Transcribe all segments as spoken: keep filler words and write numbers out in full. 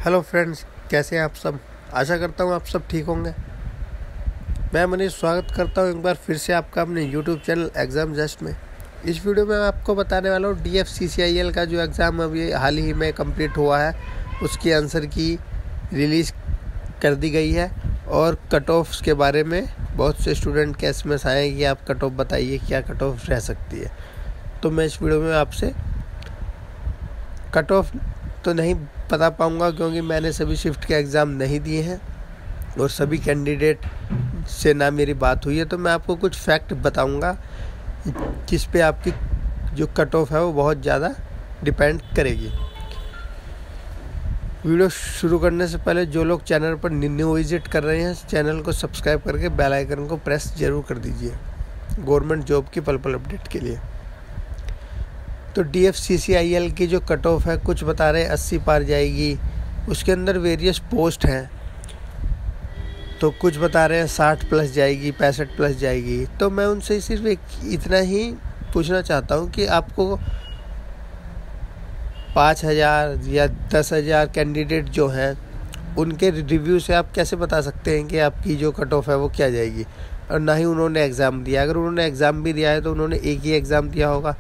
Hello friends, कैसे हैं आप सब। आशा करता हूँ आप सब ठीक होंगे। मैं मनीष स्वागत करता हूँ एक बार फिर से आपका अपने यूट्यूब चैनल एग्ज़ाम जस्ट में। इस वीडियो में मैं आपको बताने वाला हूँ D F C C I L का जो एग्ज़ाम अभी हाल ही में कंप्लीट हुआ है, उसके आंसर की रिलीज़ कर दी गई है और कट ऑफ्स के बारे में बहुत से स्टूडेंट के एस एम एस आए कि आप कट ऑफ बताइए, क्या कट ऑफ रह सकती है। तो मैं इस वीडियो में आपसे कट ऑफ तो नहीं बता पाऊँगा क्योंकि मैंने सभी शिफ्ट के एग्ज़ाम नहीं दिए हैं और सभी कैंडिडेट से ना मेरी बात हुई है। तो मैं आपको कुछ फैक्ट बताऊंगा जिस पे आपकी जो कट ऑफ है वो बहुत ज़्यादा डिपेंड करेगी। वीडियो शुरू करने से पहले जो लोग चैनल पर न्यू विजिट कर रहे हैं, चैनल को सब्सक्राइब करके बेल आइकन को प्रेस ज़रूर कर दीजिए गवर्नमेंट जॉब की पल पल अपडेट के लिए। तो D F C C I L की जो कट ऑफ है, कुछ बता रहे हैं अस्सी पार जाएगी। उसके अंदर वेरियस पोस्ट हैं, तो कुछ बता रहे हैं साठ प्लस जाएगी, पैंसठ प्लस जाएगी। तो मैं उनसे सिर्फ एक इतना ही पूछना चाहता हूँ कि आपको पाँच हज़ार या दस हज़ार कैंडिडेट जो हैं उनके रिव्यू से आप कैसे बता सकते हैं कि आपकी जो कट ऑफ है वो क्या जाएगी। और ना ही उन्होंने एग्ज़ाम दिया। अगर उन्होंने एग्ज़ाम भी दिया है तो उन्होंने एक ही एग्ज़ाम दिया होगा।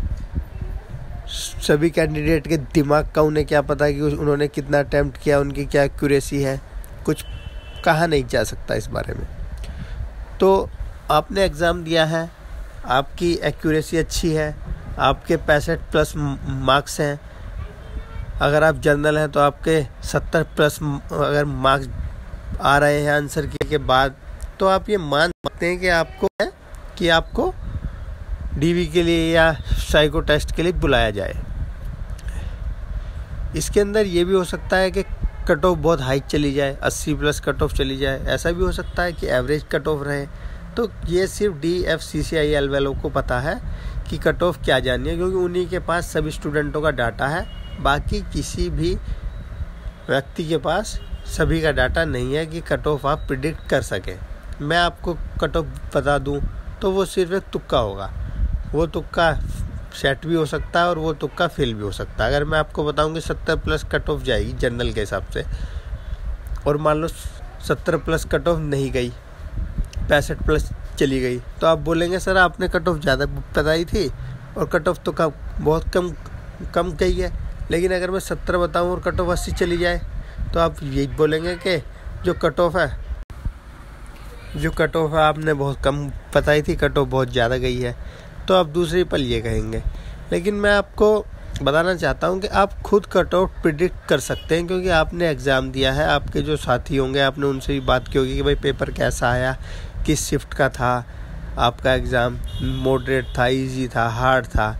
सभी कैंडिडेट के दिमाग का उन्हें क्या पता कि उन्होंने कितना अटैम्प्ट किया, उनकी क्या एक्यूरेसी है, कुछ कहा नहीं जा सकता इस बारे में। तो आपने एग्ज़ाम दिया है, आपकी एक्यूरेसी अच्छी है, आपके पैंसठ प्लस मार्क्स हैं। अगर आप जनरल हैं तो आपके सत्तर प्लस अगर मार्क्स आ रहे हैं आंसर के बाद, तो आप ये मान सकते हैं कि आपको है कि आपको डी वी के लिए या साइको टेस्ट के लिए बुलाया जाए। इसके अंदर ये भी हो सकता है कि कट ऑफ बहुत हाई चली जाए, अस्सी प्लस कट ऑफ चली जाए। ऐसा भी हो सकता है कि एवरेज कट ऑफ रहे। तो ये सिर्फ D F C C I L वालों को पता है कि कट ऑफ क्या जानी है, क्योंकि उन्हीं के पास सभी स्टूडेंटों का डाटा है। बाकी किसी भी व्यक्ति के पास सभी का डाटा नहीं है कि कट ऑफ आप प्रिडिक्ट कर सकें। मैं आपको कट ऑफ बता दूं तो वो सिर्फ एक तुक्का होगा। वो तुक्का सेट भी हो सकता है और वो तुक्का फेल भी हो सकता है। अगर मैं आपको बताऊं कि सत्तर प्लस कट ऑफ जाएगी जनरल के हिसाब से, और मान लो सत्तर प्लस कट ऑफ नहीं गई, पैंसठ प्लस चली गई, तो आप बोलेंगे सर आपने कट ऑफ ज़्यादा बताई थी और कट ऑफ तो कम बहुत कम कम कही है। लेकिन अगर मैं सत्तर बताऊँ और कट ऑफ अस्सी चली जाए तो आप यही बोलेंगे कि जो कट ऑफ है जो कट ऑफ है आपने बहुत कम बताई थी, कट ऑफ बहुत ज़्यादा गई है। तो आप दूसरी पल ये कहेंगे। लेकिन मैं आपको बताना चाहता हूँ कि आप खुद कट ऑफ प्रिडिक्ट कर सकते हैं, क्योंकि आपने एग्ज़ाम दिया है। आपके जो साथी होंगे आपने उनसे भी बात की होगी कि भाई पेपर कैसा आया, किस शिफ्ट का था, आपका एग्ज़ाम मॉडरेट था, इजी था, हार्ड था।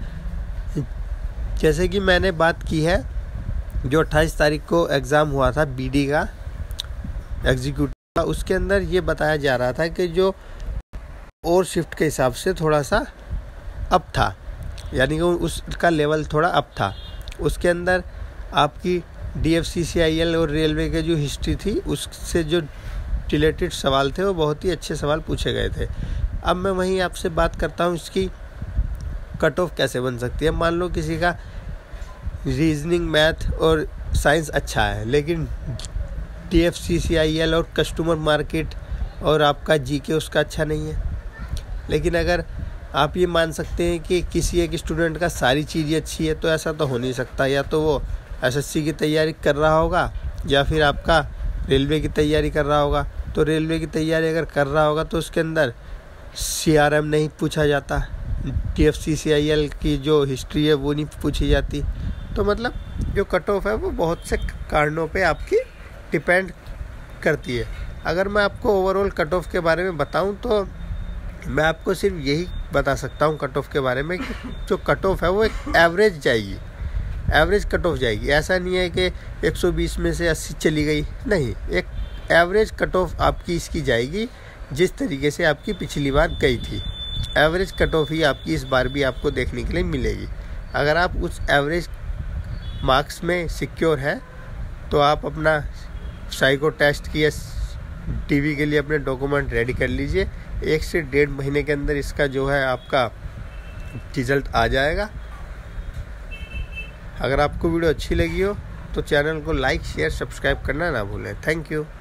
जैसे कि मैंने बात की है, जो अट्ठाईस तारीख को एग्ज़ाम हुआ था बी डी का एग्जीक्यूटिव का, उसके अंदर ये बताया जा रहा था कि जो और शिफ्ट के हिसाब से थोड़ा सा अप था, यानी कि उसका लेवल थोड़ा अप था। उसके अंदर आपकी D F C C I L और रेलवे के जो हिस्ट्री थी उससे जो रिलेटेड सवाल थे वो बहुत ही अच्छे सवाल पूछे गए थे। अब मैं वहीं आपसे बात करता हूँ इसकी कट ऑफ कैसे बन सकती है। मान लो किसी का रीजनिंग, मैथ और साइंस अच्छा है, लेकिन D F C C I L और कस्टमर मार्केट और आपका जी के उसका अच्छा नहीं है। लेकिन अगर आप ये मान सकते हैं कि किसी एक स्टूडेंट का सारी चीज़ें अच्छी है, तो ऐसा तो हो नहीं सकता। या तो वो एस एस सी की तैयारी कर रहा होगा या फिर आपका रेलवे की तैयारी कर रहा होगा। तो रेलवे की तैयारी अगर कर रहा होगा तो उसके अंदर सी आर एम नहीं पूछा जाता, D F C C I L की जो हिस्ट्री है वो नहीं पूछी जाती। तो मतलब जो कट ऑफ है वो बहुत से कारणों पे आपकी डिपेंड करती है। अगर मैं आपको ओवरऑल कट ऑफ के बारे में बताऊं तो मैं आपको सिर्फ यही बता सकता हूं कट ऑफ के बारे में कि जो कट ऑफ है वो एक एवरेज जाएगी, एवरेज कट ऑफ जाएगी। ऐसा नहीं है कि एक सौ बीस में से अस्सी चली गई, नहीं, एक एवरेज कट ऑफ आपकी इसकी जाएगी जिस तरीके से आपकी पिछली बार गई थी। एवरेज कट ऑफ ही आपकी इस बार भी आपको देखने के लिए मिलेगी। अगर आप उस एवरेज मार्क्स में सिक्योर है तो आप अपना साइको टेस्ट की या टी वी के लिए अपने डॉक्यूमेंट रेडी कर लीजिए। एक से डेढ़ महीने के अंदर इसका जो है आपका रिज़ल्ट आ जाएगा। अगर आपको वीडियो अच्छी लगी हो तो चैनल को लाइक शेयर सब्सक्राइब करना ना भूलें। Thank you.